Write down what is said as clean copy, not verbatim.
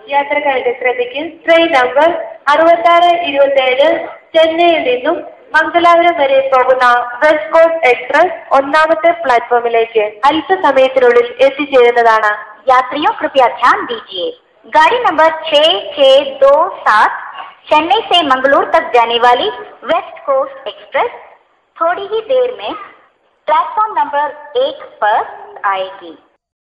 യാത്രക്കാരുടെ ശ്രദ്ധയ്ക്ക് train number 6627 ചെന്നൈയിൽ നിന്നും മംഗലാപുരം വരെ പോകുന്ന വെസ്റ്റ് കോസ്റ്റ് എക്സ്പ്രസ് ഒന്നാമത്തെ प्लेटफॉर्मिലേക്ക് അല്പസമയത്തിനുള്ളിൽ എത്തിച്ചേരുന്നതാണ്। यात्रियों कृपया ध्यान दीजिए, गाड़ी नंबर 6627 चेन्नई से मंगलूर तक जाने वाली वेस्ट कोस्ट एक्सप्रेस थोड़ी ही देर में प्लेटफॉर्म नंबर 1 पर आएगी।